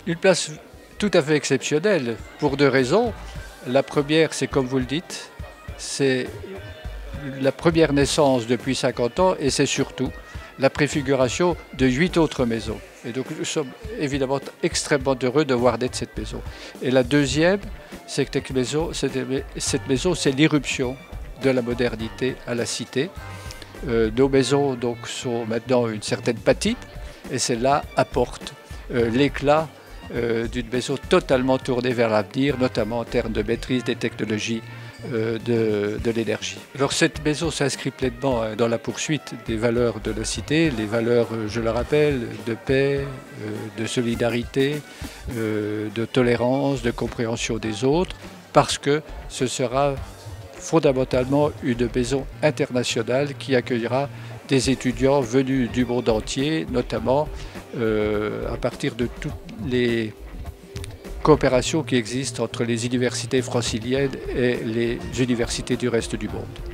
Une place tout à fait exceptionnelle pour deux raisons. La première, c'est comme vous le dites, c'est la première naissance depuis 50 ans et c'est surtout la préfiguration de 8 autres maisons. Et donc nous sommes évidemment extrêmement heureux de voir naître cette maison. Et la deuxième, c'est que cette maison, c'est l'irruption de la modernité à la cité. Nos maisons donc, sont maintenant une certaine patine et celle-là apporte l'éclat d'une maison totalement tournée vers l'avenir, notamment en termes de maîtrise des technologies de l'énergie. Alors cette maison s'inscrit pleinement dans la poursuite des valeurs de la cité, les valeurs, je le rappelle, de paix, de solidarité, de tolérance, de compréhension des autres, parce que ce sera fondamentalement une maison internationale qui accueillera des étudiants venus du monde entier, notamment à partir de toutes les coopérations qui existent entre les universités franciliennes et les universités du reste du monde.